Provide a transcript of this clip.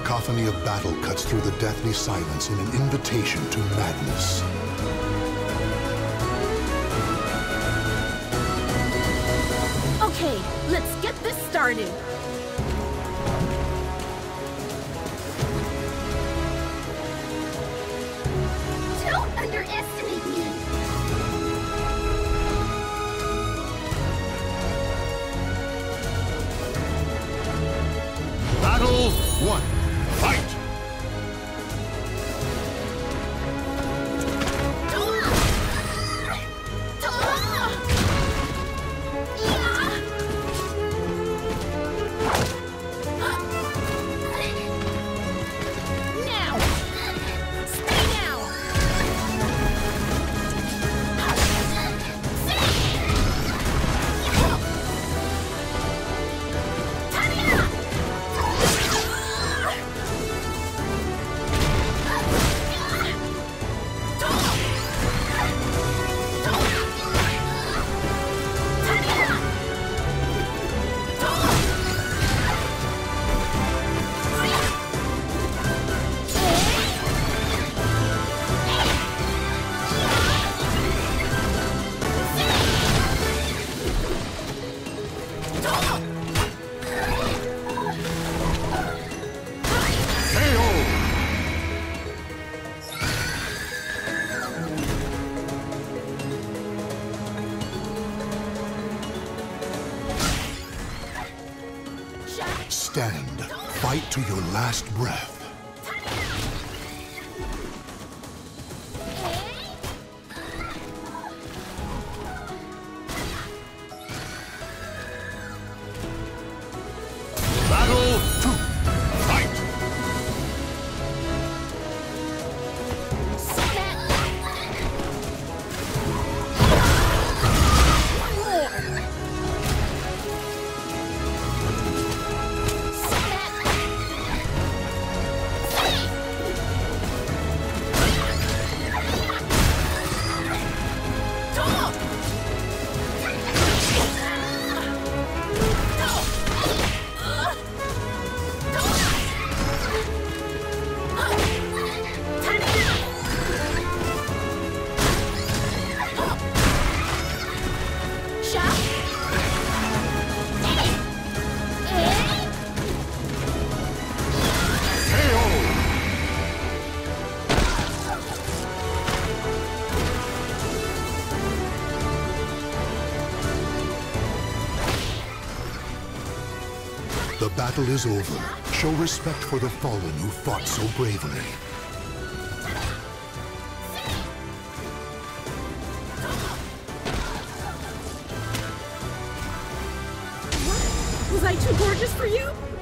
cacophony of battle cuts through the deathly silence in an invitation to madness. Okay, let's get this started. Don't underestimate me. Battle 1. Fight! Stand. Fight to your last breath. Battle 2. Fight! The battle is over. Show respect for the fallen who fought so bravely. Was I too gorgeous for you?